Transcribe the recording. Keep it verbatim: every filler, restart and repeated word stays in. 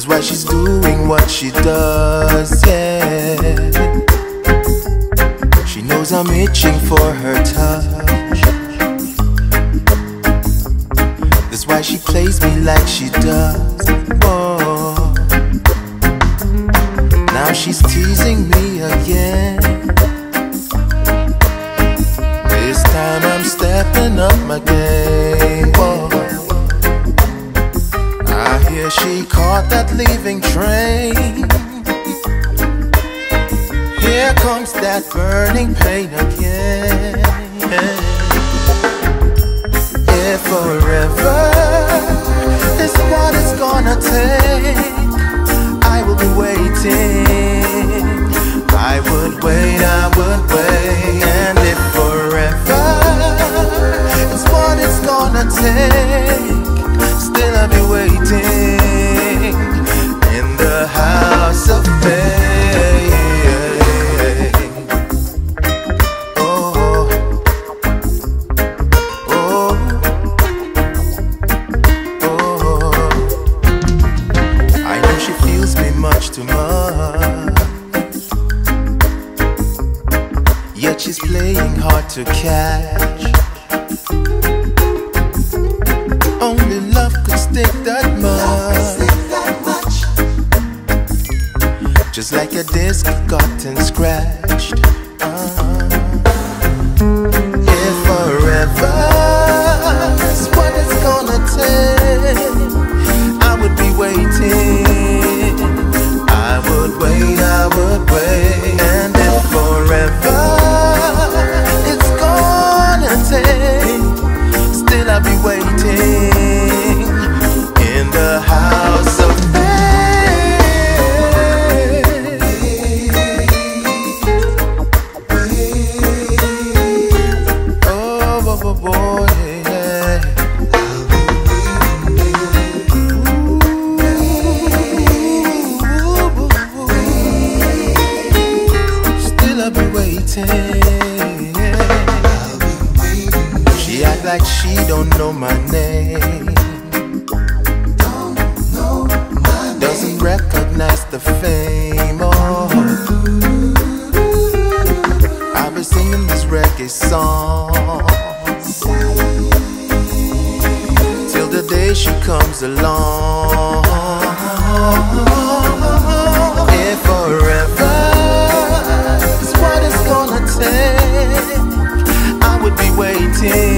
That's why she's doing what she does, yeah. She knows I'm itching for her touch. That's why she plays me like she does, oh. Now she's teasing me again. This time I'm stepping up my game, oh. I hear she caught that leaving train. Here comes that burning pain again. Yeah, forever is what it's gonna take. I will be waiting. I would wait, I would wait. And if forever is what it's gonna take, still I'll be waiting in the house of faith. Oh, oh, oh. I know she feels me much too much, yet she's playing hard to catch. Only love could stick that much, just like a disc gotten scratched. uh, Yeah, forever is what it's gonna take. I would be waiting. I would wait, I would wait. And if forever it's gonna take, still I'll be waiting in the house of faith. Oh, oh, oh, boy, yeah. Ooh, still I'll be waiting. She act like she don't know my name, doesn't recognize the fame, oh. I've been singing this reggae song till the day she comes along. If forever is what it's gonna take, I would be waiting.